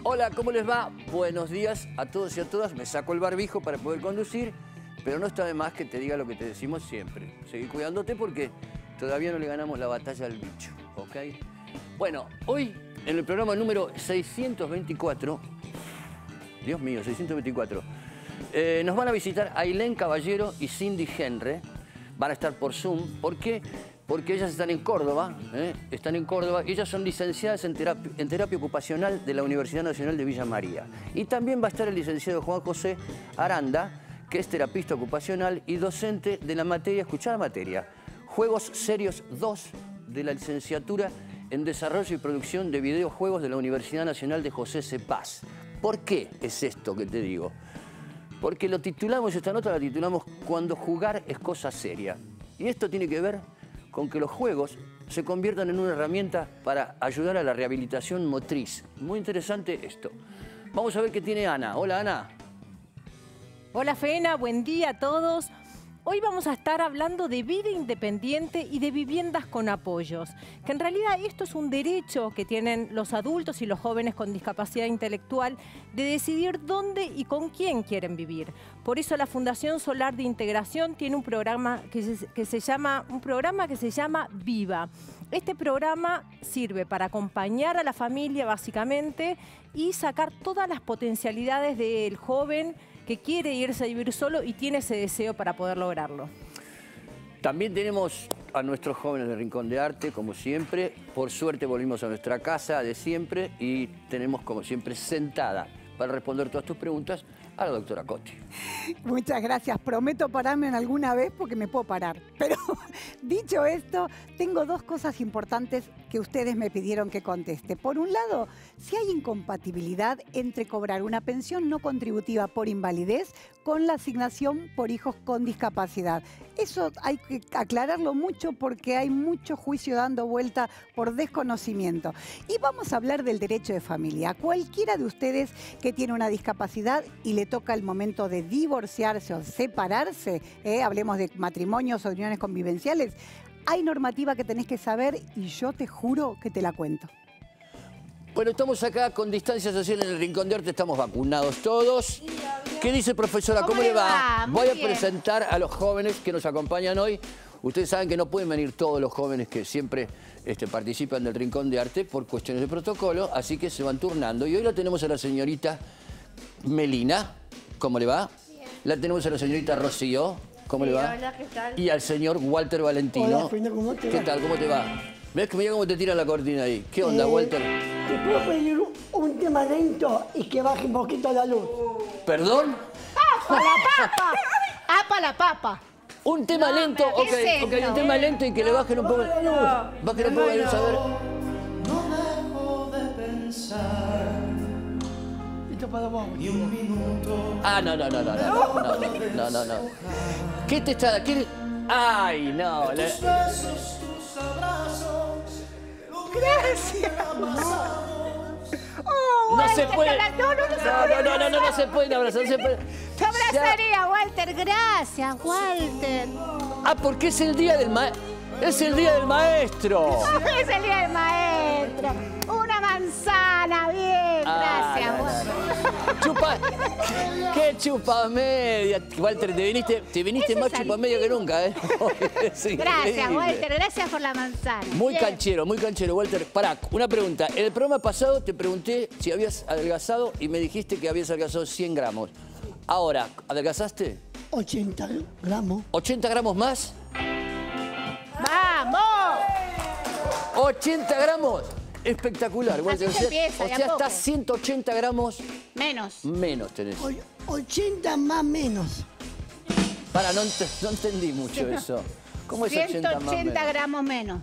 Hola, ¿cómo les va? Buenos días a todos y a todas. Me saco el barbijo para poder conducir, pero no está de más que te diga lo que te decimos siempre. Seguí cuidándote porque todavía no le ganamos la batalla al bicho, ¿ok? Bueno, hoy en el programa número 624, Dios mío, 624, nos van a visitar Ailén Caballero y Cindy Henry. Van a estar por Zoom. ¿Por qué? Porque ellas están en Córdoba, están en Córdoba, y ellas son licenciadas en terapia ocupacional de la Universidad Nacional de Villa María. Y también va a estar el licenciado Juan José Aranda, que es terapista ocupacional y docente de la materia, escuchá la materia, Juegos Serios 2 de la licenciatura en Desarrollo y Producción de Videojuegos de la Universidad Nacional de José C. Paz. ¿Por qué es esto que te digo? Porque lo titulamos, esta nota la titulamos Cuando jugar es cosa seria. Y esto tiene que ver con que los juegos se conviertan en una herramienta para ayudar a la rehabilitación motriz. Muy interesante esto. Vamos a ver qué tiene Ana. Hola, Ana. Hola, Fena. Buen día a todos. Hoy vamos a estar hablando de vida independiente y de viviendas con apoyos, que en realidad esto es un derecho que tienen los adultos y los jóvenes con discapacidad intelectual de decidir dónde y con quién quieren vivir. Por eso la Fundación Solar de Integración tiene un programa que se llama Viva. Este programa sirve para acompañar a la familia básicamente y sacar todas las potencialidades del joven que quiere irse a vivir solo y tiene ese deseo para poder lograrlo. También tenemos a nuestros jóvenes de Rincón de Arte, como siempre. Por suerte volvimos a nuestra casa de siempre y tenemos, como siempre, sentada para responder todas tus preguntas a la doctora Cotti. Muchas gracias. Prometo pararme en alguna vez porque me puedo parar. Pero dicho esto, tengo dos cosas importantes que ustedes me pidieron que conteste. Por un lado, si hay incompatibilidad entre cobrar una pensión no contributiva por invalidez con la asignación por hijos con discapacidad. Eso hay que aclararlo mucho porque hay mucho juicio dando vuelta por desconocimiento. Y vamos a hablar del derecho de familia. Cualquiera de ustedes que tiene una discapacidad y le toca el momento de divorciarse o separarse, hablemos de matrimonios o uniones convivenciales, hay normativa que tenés que saber y yo te juro que te la cuento. Bueno, estamos acá con distancia social en el Rincón de Arte, estamos vacunados todos. ¿Qué dice, profesora? ¿Cómo le va? Voy a presentar a los jóvenes que nos acompañan hoy. Ustedes saben que no pueden venir todos los jóvenes que siempre participan del Rincón de Arte por cuestiones de protocolo, así que se van turnando. Y hoy la tenemos a la señorita Melina, ¿cómo le va? Bien. La tenemos a la señorita Rocío, ¿cómo le va? Hola, ¿qué tal? Y al señor Walter Valentino. Hola, Fina, ¿cómo te va? ¿Qué tal? ¿Cómo te va? ¿Ves que mira cómo te tira la cortina ahí? ¿Qué onda, Walter? ¿Te puedo pedir un tema lento y que baje un poquito la luz? ¿Perdón? ¡Apa la papa! ¡Apa la papa! Un tema lento, ok, un tema lento y que le bajen un poco la luz. Bajen un poco la luz, a ver. No dejo de pensar. Esto para vos. Ni un minuto. Ah, no. ¿Qué te está...? Ay, no. Tus besos, tus abrazos. Gracias. No se puede. No se pueden abrazar, no se puede. Te abrazaría, Walter. Gracias, Walter. Ah, porque es el día del maestro. Es el día del maestro. Es el día del maestro. Una manzana, bien. Gracias, Walter. Chupa. ¿Qué chupa media? Walter, te viniste más chupa media que nunca, ¿eh? Gracias, Walter. Gracias por la manzana. Muy canchero, Walter. Pará, una pregunta. En el programa pasado te pregunté si habías adelgazado y me dijiste que habías adelgazado 100 gramos. Ahora, ¿adelgazaste? 80 gramos. ¿80 gramos más? ¡Vamos! 80 gramos. Espectacular, Walter. Así se empieza, o de a sea, poco. estás 180 gramos Menos tenés. 80 más menos. Para, no entendí mucho eso. ¿Cómo es 80 más 180 menos? gramos menos.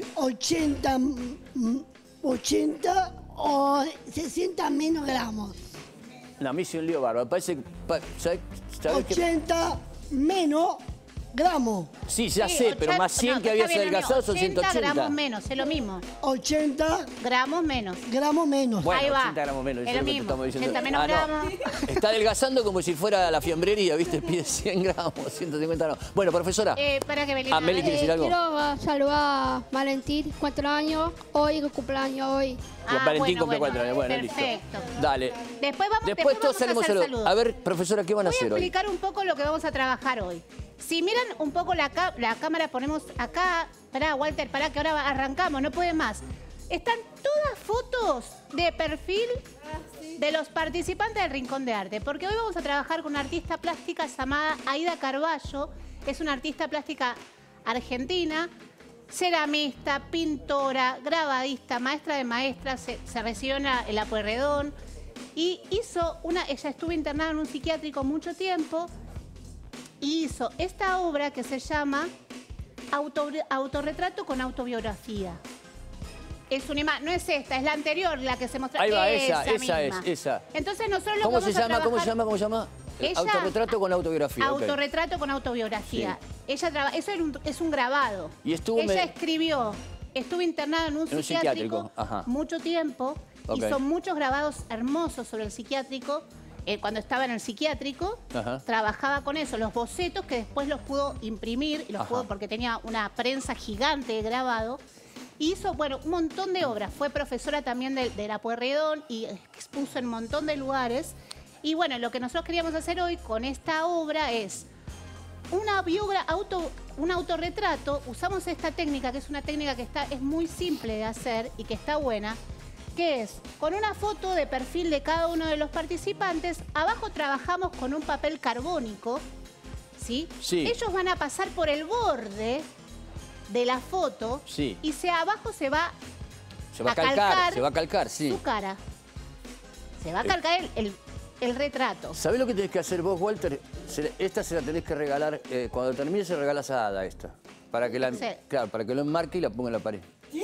80 o 60 menos gramos. No, me hice un lío bárbaro. Parece que... ¿sabés qué? 80 menos gramos. Sí, ya sé, pero más 100 que habías adelgazado son 180. gramos menos, es lo mismo. 80 Gramos menos. gramos menos. Bueno, Ahí va. 80 gramos menos, Es eso lo que te mismo. estamos diciendo. 80 menos No. gramos. Está adelgazando como si fuera la fiambrería, ¿viste? Pide 100 gramos, 150 gramos. Bueno, profesora. Para que Belina. Meli, ¿quiere decir algo? Quiero saludar a Valentín, 4 años, hoy, que cumpleaños hoy. Valentín cumple 4 años. Bueno, perfecto. listo. Dale. Después vamos Después todos a salimos hacer a saludos. A ver, profesora, ¿qué van a Voy a hacer hoy? explicar un poco lo que vamos a trabajar hoy. Si miran un poco la cámara, ponemos acá. Pará, Walter, pará, que ahora arrancamos, no puede más. Están todas fotos de perfil de los participantes del Rincón de Arte, porque hoy vamos a trabajar con una artista plástica llamada Aida Carballo. Es una artista plástica argentina, ceramista, pintora, grabadista, maestra de maestras, se recibió en la Pueyrredón y ella estuvo internada en un psiquiátrico mucho tiempo y hizo esta obra que se llama Autorretrato con autobiografía. Es una imagen, no es esta, es la anterior, la que se mostró. Ahí va, esa esa misma. es, esa. Entonces nosotros lo ¿Cómo vamos se llama? a trabajar. ¿Cómo se llama? Ella- Autorretrato con autobiografía. ok. Autorretrato con autobiografía. Ella eso es un grabado. Y estuvo ella estuvo internada en un psiquiátrico ajá. mucho tiempo. Ok. Hizo muchos grabados hermosos sobre el psiquiátrico. Cuando estaba en el psiquiátrico, Ajá. trabajaba con eso, los bocetos que después los pudo imprimir, y los Ajá. pudo porque tenía una prensa gigante de grabado. Hizo, bueno, un montón de obras. Fue profesora también de la Pueyrredón y expuso en un montón de lugares. Y bueno, lo que nosotros queríamos hacer hoy con esta obra es un autorretrato. Usamos esta técnica, que es una técnica que es muy simple de hacer y que está buena, que es con una foto de perfil de cada uno de los participantes. Abajo trabajamos con un papel carbónico, ¿sí? Sí. Ellos van a pasar por el borde de la foto Sí. y abajo se va a calcar, sí. su cara. Se va a calcar el retrato. ¿Sabés lo que tenés que hacer vos, Walter? Esta se la tenés que regalar, cuando termine se regalas a Ada esta. Para que Sí. Claro, para que lo enmarque y la ponga en la pared.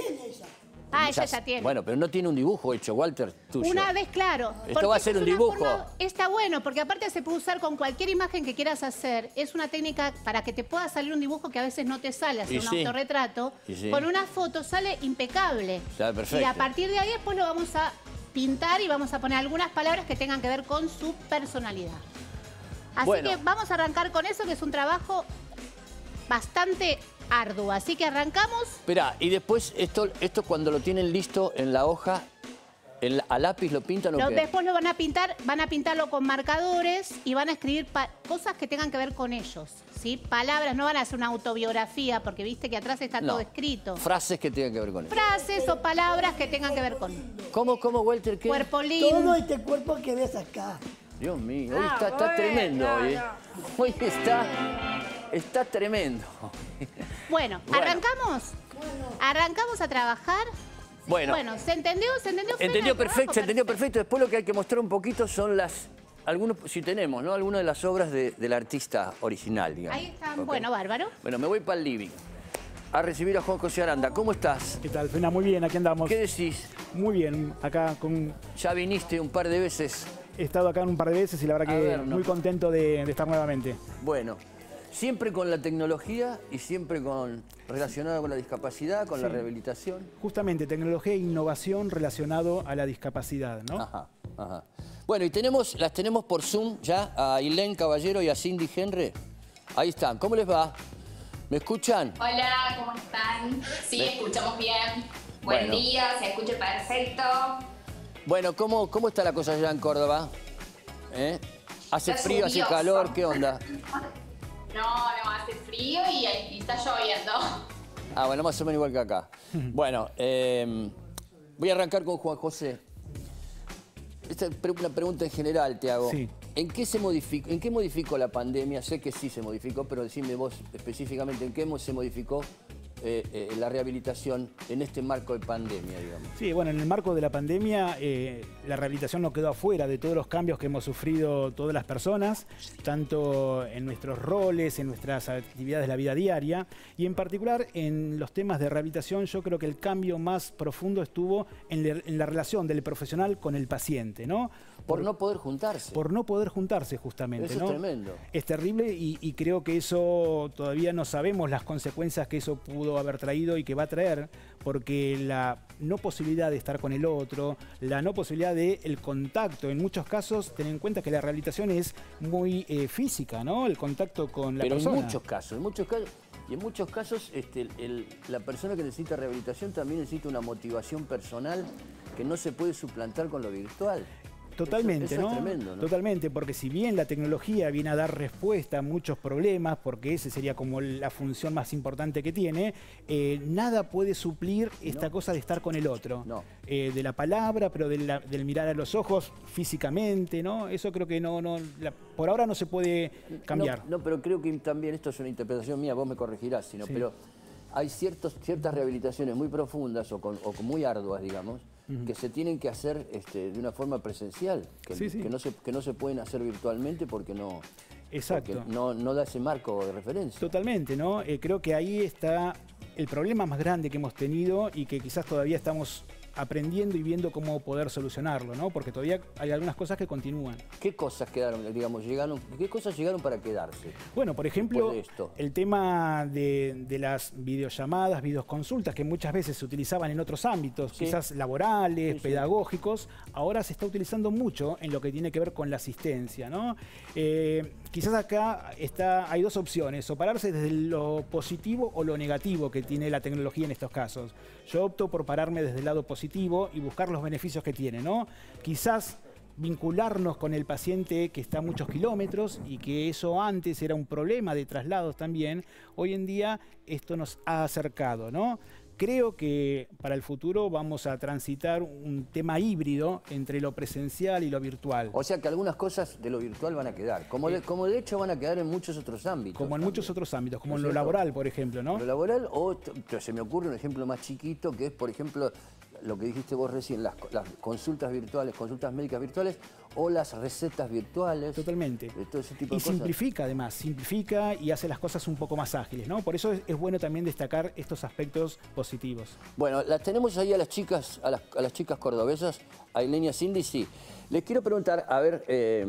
Ella ya tiene. Bueno, pero no tiene un dibujo hecho, Walter, tuyo. Una vez, claro. Esto porque va a ser es un una dibujo. Está bueno, porque aparte se puede usar con cualquier imagen que quieras hacer. Es una técnica para que te pueda salir un dibujo que a veces no te sale, hacer Y un sí. autorretrato. Y sí. Con una foto sale impecable. Sale perfecto. Y a partir de ahí después lo vamos a pintar y vamos a poner algunas palabras que tengan que ver con su personalidad. Así Bueno. que vamos a arrancar con eso, que es un trabajo bastante arduo. Así que arrancamos. Esperá, y después esto cuando lo tienen listo en la hoja, ¿a lápiz lo pintan o qué? Después lo van a pintarlo con marcadores y van a escribir cosas que tengan que ver con ellos, ¿sí? Palabras, no van a hacer una autobiografía, porque viste que atrás está todo escrito. Frases que tengan que ver con eso. Frases o palabras que tengan que ver con ¿Cómo, Walter? ¿Qué? cuerpo lindo. Todo este cuerpo que ves acá. Dios mío, hoy está tremendo hoy. Hoy está tremendo. Bueno, ¿arrancamos? ¿Arrancamos a trabajar? Bueno, ¿se entendió? ¿Se entendió? Fena? entendió perfecto, se entendió Perfecto. perfecto. Después lo que hay que mostrar un poquito son algunos, si tenemos, ¿no? Algunas de las obras del artista original, digamos. Ahí están, Ok. bueno, bárbaro. Bueno, me voy para el living a recibir a Juan José Aranda. ¿Cómo estás? ¿Qué tal, Fena? Muy bien, aquí andamos. ¿Qué decís? Muy bien, acá Ya viniste un par de veces. he estado acá un par de veces y la verdad A que ver, ¿no? muy contento de estar nuevamente. Bueno, siempre con la tecnología y siempre relacionado con la discapacidad, con la Sí. rehabilitación. Justamente, tecnología e innovación relacionado a la discapacidad, ¿no? Ajá, ajá. Bueno, y las tenemos por Zoom ya a Ailén Caballero y a Cindy Henry. Ahí están. ¿Cómo les va? ¿Me escuchan? Hola, ¿cómo están? Sí, escuchamos bien. Bueno. Buen día, se escucha perfecto. Bueno, ¿cómo está la cosa allá en Córdoba? ¿Eh? ¿Hace Está frío, hace lluvioso. calor? ¿Qué onda? No, hace frío y está lloviendo. Ah, bueno, más o menos igual que acá. Bueno, voy a arrancar con Juan José. Esta es una pregunta en general te hago. Sí. ¿En qué modificó la pandemia? Sé que sí se modificó, pero decime vos específicamente en qué se modificó la rehabilitación en este marco de pandemia, digamos. Sí, bueno, en el marco de la pandemia, la rehabilitación no quedó afuera de todos los cambios que hemos sufrido todas las personas, tanto en nuestros roles, en nuestras actividades de la vida diaria, y en particular en los temas de rehabilitación. Yo creo que el cambio más profundo estuvo en la relación del profesional con el paciente, ¿no? Por no poder juntarse. Por no poder juntarse, justamente. Eso ¿no? es tremendo. Es terrible y creo que eso todavía no sabemos las consecuencias que eso pudo haber traído y que va a traer, porque la no posibilidad de estar con el otro, la no posibilidad del contacto, en muchos casos, ten en cuenta que la rehabilitación es muy física, ¿no? El contacto con la persona. Pero en muchos casos, la persona que necesita rehabilitación también necesita una motivación personal que no se puede suplantar con lo virtual. Totalmente, eso ¿no? Es tremendo, ¿no? Totalmente, porque si bien la tecnología viene a dar respuesta a muchos problemas, porque esa sería como la función más importante que tiene, nada puede suplir esta cosa de estar con el otro. No. De la palabra, pero del mirar a los ojos físicamente, ¿no? Eso creo que por ahora no se puede cambiar. No, pero creo que también, esto es una interpretación mía, vos me corregirás, sí. Pero hay ciertas rehabilitaciones muy profundas o muy arduas, digamos, que se tienen que hacer de una forma presencial, que no se pueden hacer virtualmente porque no... Exacto. Porque no da ese marco de referencia. Totalmente, ¿no? Creo que ahí está el problema más grande que hemos tenido y que quizás todavía estamos aprendiendo y viendo cómo poder solucionarlo, ¿no? Porque todavía hay algunas cosas que continúan. ¿Qué cosas quedaron, qué cosas llegaron para quedarse? Bueno, por ejemplo, el tema de las videollamadas, videoconsultas, que muchas veces se utilizaban en otros ámbitos, quizás laborales, pedagógicos, ahora se está utilizando mucho en lo que tiene que ver con la asistencia, ¿no? Quizás acá hay dos opciones, o pararse desde lo positivo o lo negativo que tiene la tecnología en estos casos. Yo opto por pararme desde el lado positivo y buscar los beneficios que tiene, ¿no? Quizás vincularnos con el paciente que está a muchos kilómetros y que eso antes era un problema de traslados también. Hoy en día esto nos ha acercado, ¿no? Creo que para el futuro vamos a transitar un tema híbrido entre lo presencial y lo virtual. O sea que algunas cosas de lo virtual van a quedar, como de hecho van a quedar en muchos otros ámbitos. Como en muchos otros ámbitos, como en lo laboral, por ejemplo, ¿no? Lo laboral, o se me ocurre un ejemplo más chiquito, que es, por ejemplo, lo que dijiste vos recién, las consultas virtuales, consultas médicas virtuales, o las recetas virtuales. Totalmente. De todo ese tipo de y cosas. Simplifica además, simplifica y hace las cosas un poco más ágiles, ¿no? Por eso es bueno también destacar estos aspectos positivos. Bueno, las tenemos ahí a las chicas, a las chicas cordobesas, a Ailén y a Cindy, sí. Les quiero preguntar, a ver,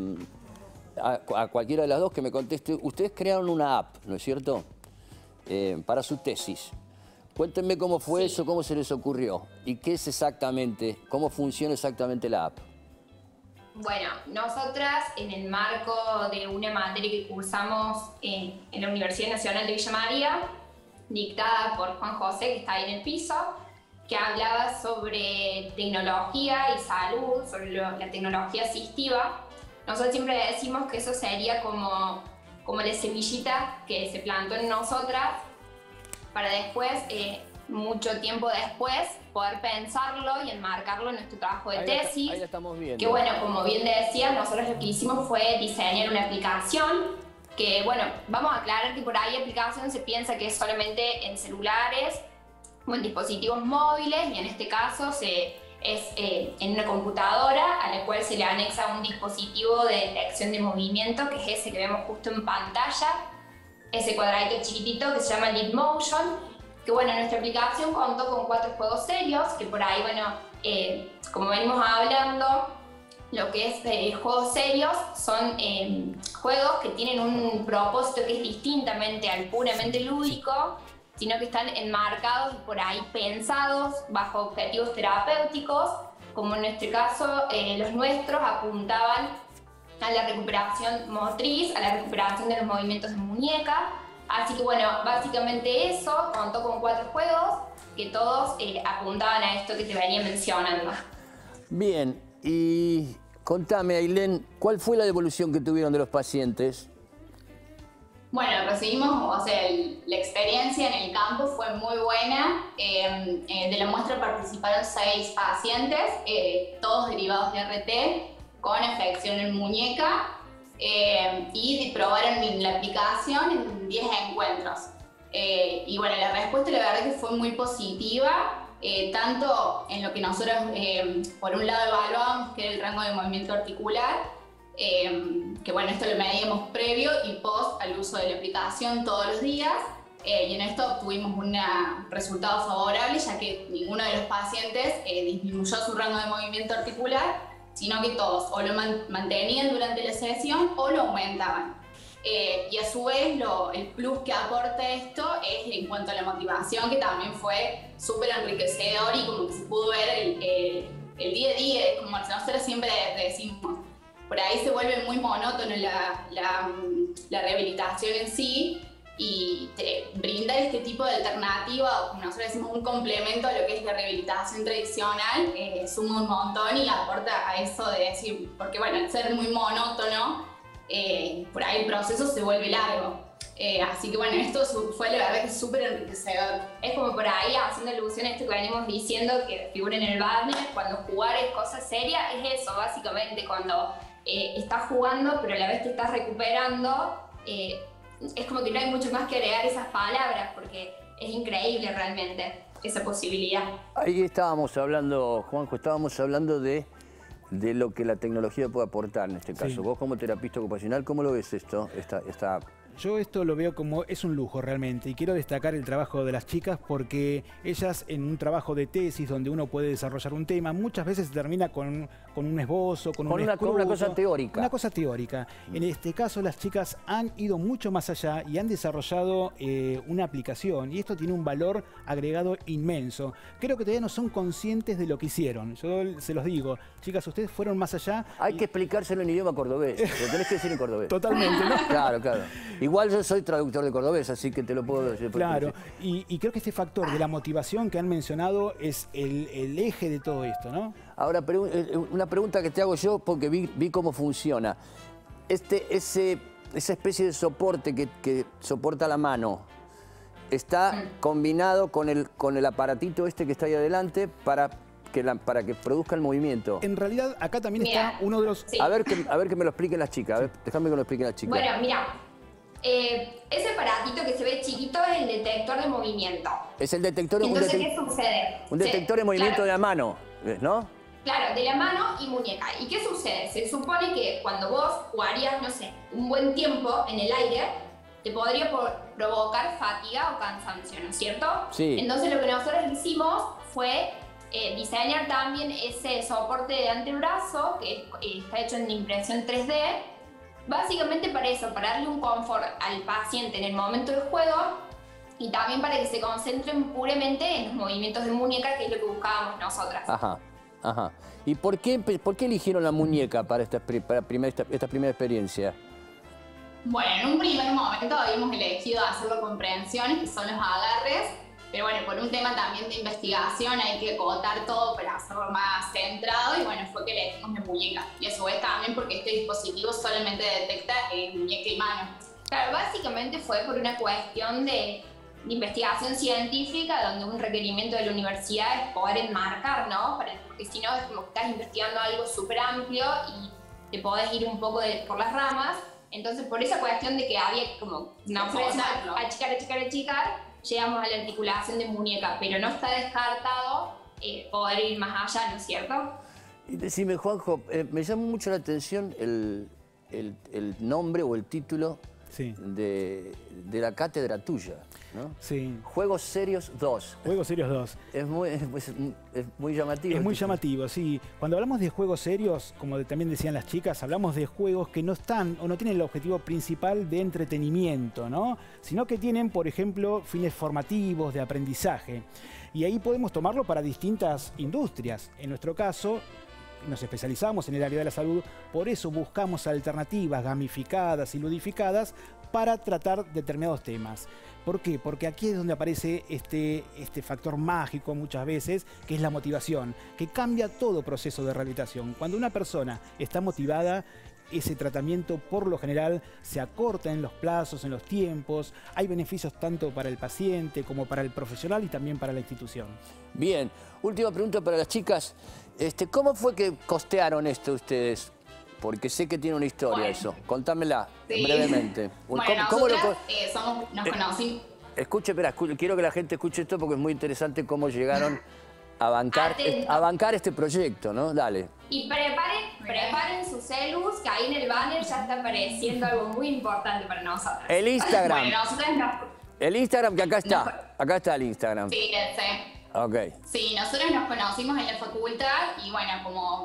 a cualquiera de las dos que me conteste, ustedes crearon una app, ¿no es cierto? Para su tesis. Cuéntenme cómo fue eso, cómo se les ocurrió y qué es exactamente, cómo funciona exactamente la app. Bueno, nosotras en el marco de una materia que cursamos en la Universidad Nacional de Villa María, dictada por Juan José, que está ahí en el piso, que hablaba sobre tecnología y salud, sobre la tecnología asistiva. Nosotros siempre decimos que eso sería como la semillita que se plantó en nosotras para después, mucho tiempo después, poder pensarlo y enmarcarlo en nuestro trabajo de tesis. Ahí la estamos viendo. Que bueno, como bien decía, nosotros lo que hicimos fue diseñar una aplicación que, bueno, vamos a aclarar que por ahí aplicación se piensa que es solamente en celulares o en dispositivos móviles, y en este caso es en una computadora a la cual se le anexa un dispositivo de detección de movimiento, que es ese que vemos justo en pantalla, ese cuadradito chiquitito que se llama Leap Motion, que bueno, nuestra aplicación contó con 4 juegos serios, que por ahí, bueno, como venimos hablando, lo que es juegos serios son juegos que tienen un propósito que es distintamente al puramente lúdico, sino que están enmarcados y por ahí pensados bajo objetivos terapéuticos, como en nuestro caso los nuestros apuntaban a la recuperación motriz, a la recuperación de los movimientos de muñeca. Así que bueno, básicamente eso, contó con 4 juegos que todos apuntaban a esto que te venía mencionando. Bien, y contame, Ailén, ¿cuál fue la devolución que tuvieron de los pacientes? Bueno, recibimos, o sea, la experiencia en el campo fue muy buena. De la muestra participaron 6 pacientes, todos derivados de RT, con afección en muñeca, y probaron la aplicación en 10 encuentros. Y bueno, la respuesta la verdad que fue muy positiva, tanto en lo que nosotros por un lado evaluábamos, que era el rango de movimiento articular, que bueno, esto lo medíamos previo y post al uso de la aplicación todos los días, y en esto obtuvimos un resultado favorable, ya que ninguno de los pacientes disminuyó su rango de movimiento articular, sino que todos o lo mantenían durante la sesión o lo aumentaban. Y a su vez el plus que aporta esto es en cuanto a la motivación, que también fue súper enriquecedor y como que se pudo ver el día a día, como nosotros siempre decimos, por ahí se vuelve muy monótono la rehabilitación en sí, y te brinda este tipo de alternativa, o como nosotros decimos, un complemento a lo que es la rehabilitación tradicional, suma un montón y aporta a eso de decir, porque bueno, al ser muy monótono, por ahí el proceso se vuelve largo. Así que bueno, esto fue la verdad que súper enriquecedor. Es como por ahí, haciendo alusión a esto que venimos diciendo, que figura en el banner, cuando jugar es cosa seria, es eso, básicamente, cuando estás jugando pero a la vez te estás recuperando, es como que no hay mucho más que agregar esas palabras, porque es increíble realmente esa posibilidad. Ahí estábamos hablando, Juanjo, de lo que la tecnología puede aportar en este caso. Sí. Vos como terapista ocupacional, ¿cómo lo ves esto, esta Yo esto lo veo como es un lujo realmente, y quiero destacar el trabajo de las chicas porque ellas en un trabajo de tesis donde uno puede desarrollar un tema, muchas veces se termina con un esbozo, con una cosa teórica. Una cosa teórica. En este caso las chicas han ido mucho más allá y han desarrollado una aplicación, y esto tiene un valor agregado inmenso. Creo que todavía no son conscientes de lo que hicieron. Yo se los digo, chicas, ustedes fueron más allá. Hay que explicárselo en idioma cordobés, lo tenés que decir en cordobés. Totalmente, ¿no? Claro, claro. Igual yo soy traductor de cordobés, así que te lo puedo decir. Claro, y creo que este factor de la motivación que han mencionado es el eje de todo esto, ¿no? Ahora, una pregunta que te hago yo, porque vi cómo funciona. Esa especie de soporte que soporta la mano, ¿está combinado con el aparatito este que está ahí adelante para que produzca el movimiento? En realidad, acá también está uno de los... Sí. A ver que me lo expliquen las chicas. A ver, déjame que me lo expliquen las chicas. Bueno, mira, ese aparatito que se ve chiquito es el detector de movimiento. Es el detector, Entonces, ¿qué sucede? un detector de movimiento claro, de la mano, ¿no? Claro, de la mano y muñeca. ¿Y qué sucede? Se supone que cuando vos jugarías, no sé, un buen tiempo en el aire, te podría provocar fatiga o cansancio, ¿no es cierto? Sí. Entonces lo que nosotros hicimos fue diseñar también ese soporte de antebrazo, que está hecho en impresión 3D, básicamente para eso, para darle un confort al paciente en el momento del juego y también para que se concentren puramente en los movimientos de muñeca, que es lo que buscábamos nosotras. Ajá, ajá. ¿Y por qué eligieron la muñeca para esta primera experiencia? Bueno, en un primer momento habíamos elegido hacerlo con prevenciones, que son los agarres, pero bueno, por un tema también de investigación hay que acotar todo para hacerlo más centrado, y bueno, fue que elegimos la muñeca. Y a su vez también porque este dispositivo solamente detecta muñeca y mano. Claro, básicamente fue por una cuestión de investigación científica, donde un requerimiento de la universidad es poder enmarcar, ¿no? Porque si no es como que estás investigando algo súper amplio y te podés ir un poco por las ramas. Entonces, por esa cuestión de que había como achicar, llegamos a la articulación de muñeca, pero no está descartado poder ir más allá, ¿no es cierto? Y decime, Juanjo, me llama mucho la atención el nombre o el título de la cátedra tuya, ¿no? Sí. Juegos Serios 2. Juegos Serios 2. Es muy llamativo. Es muy llamativo, sí. Cuando hablamos de juegos serios, como también decían las chicas, hablamos de juegos que no están o no tienen el objetivo principal de entretenimiento, ¿no? Sino que tienen, por ejemplo, fines formativos, de aprendizaje. Y ahí podemos tomarlo para distintas industrias. En nuestro caso, nos especializamos en el área de la salud, por eso buscamos alternativas gamificadas y ludificadas para tratar determinados temas. ¿Por qué? Porque aquí es donde aparece este factor mágico muchas veces, que es la motivación, que cambia todo proceso de rehabilitación. Cuando una persona está motivada, ese tratamiento por lo general se acorta en los plazos, en los tiempos, hay beneficios tanto para el paciente como para el profesional y también para la institución. Bien, última pregunta para las chicas. ¿Cómo fue que costearon esto ustedes? Porque sé que tiene una historia eso. Contámela brevemente. Bueno, nosotras nos conocimos. Quiero que la gente escuche esto porque es muy interesante cómo llegaron a bancar este proyecto, ¿no? Dale. Y preparen sus celus, que ahí en el banner ya está apareciendo algo muy importante para nosotros. El Instagram. Bueno, nosotras el Instagram, que acá está. Acá está el Instagram. Sí, Ok. Sí, nosotros nos conocimos en la facultad y bueno, como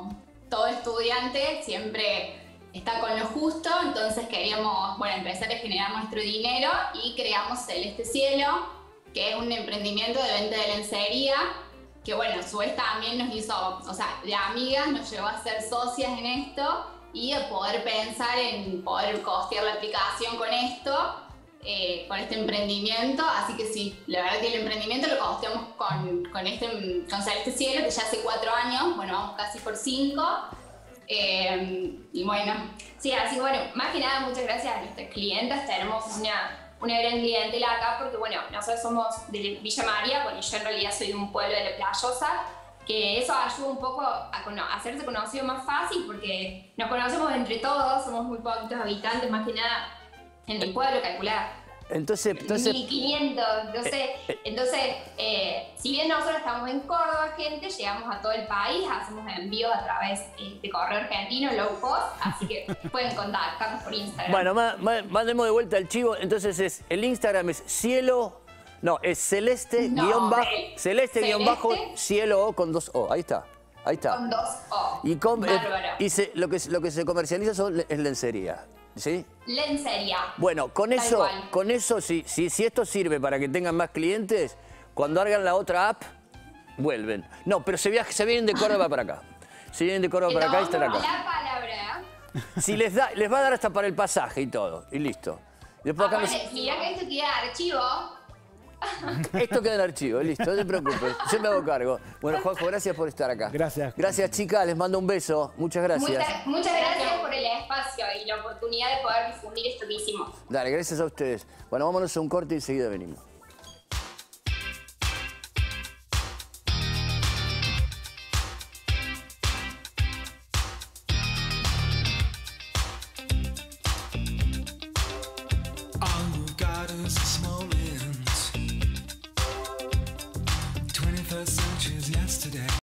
todo estudiante siempre está con lo justo, entonces queríamos, bueno, empezar a generar nuestro dinero y creamos Celeste Cielo, que es un emprendimiento de venta de lencería, que bueno, a su vez también nos hizo, o sea, de amigas nos llevó a ser socias en esto y a poder pensar en poder costear la aplicación con esto, con este emprendimiento. Así que sí, la verdad que el emprendimiento lo costeamos con Celeste Cielo, que ya hace 4 años, bueno, vamos casi por 5. Y bueno. Sí, así bueno, más que nada muchas gracias a nuestras clientas, tenemos una gran clientela acá porque bueno, nosotros somos de Villa María, bueno, yo en realidad soy de un pueblo de La Playosa, que eso ayuda un poco a hacerse conocido más fácil porque nos conocemos entre todos, somos muy poquitos habitantes, más que nada en el pueblo, calculada. Entonces 1500, entonces, si bien nosotros estamos en Córdoba, gente, llegamos a todo el país, hacemos envíos a través de correo argentino, low cost, así que pueden contactarnos por Instagram. Bueno, mandemos de vuelta el chivo. Entonces el Instagram es cielo, no, es celeste bajo cielo con 2 O, ahí está. Con 2 O, y bárbaro. lo que se comercializa es lencería. ¿Sí? Lencería. Bueno, con eso si esto sirve para que tengan más clientes, cuando hagan la otra app, vuelven. No, pero se vienen de Córdoba para acá. Se vienen de Córdoba para acá y están acá. La palabra. Si les va a dar hasta para el pasaje y todo, y listo. Después acá mirá que esto queda archivo. Esto queda en archivo, listo, no te preocupes, yo me hago cargo. Bueno, Juanjo, gracias por estar acá. Gracias. Gracias, chicas, les mando un beso. Muchas gracias. Muchas gracias por el espacio y la oportunidad de poder difundir esto que hicimos. Dale, gracias a ustedes. Bueno, vámonos a un corte y enseguida venimos.